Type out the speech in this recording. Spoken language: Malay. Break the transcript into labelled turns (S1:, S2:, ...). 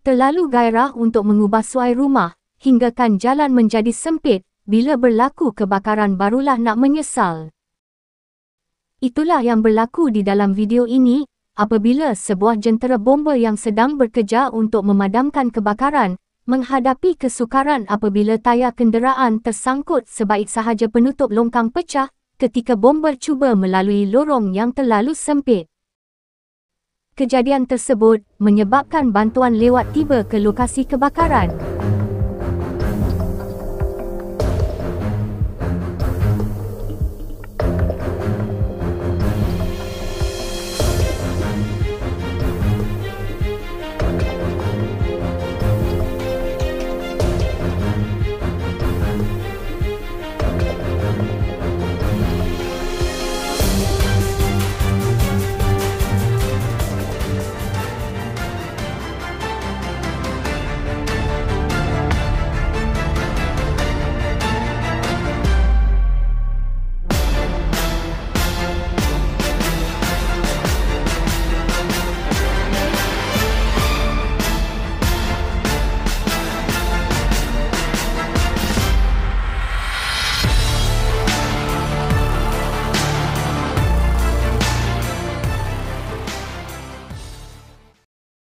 S1: Terlalu gairah untuk mengubah suai rumah, hinggakan jalan menjadi sempit. Bila berlaku kebakaran barulah nak menyesal. Itulah yang berlaku di dalam video ini, apabila sebuah jentera bomba yang sedang bekerja untuk memadamkan kebakaran, menghadapi kesukaran apabila tayar kenderaan tersangkut sebaik sahaja penutup longkang pecah, ketika bomber cuba melalui lorong yang terlalu sempit. Kejadian tersebut menyebabkan bantuan lewat tiba ke lokasi kebakaran.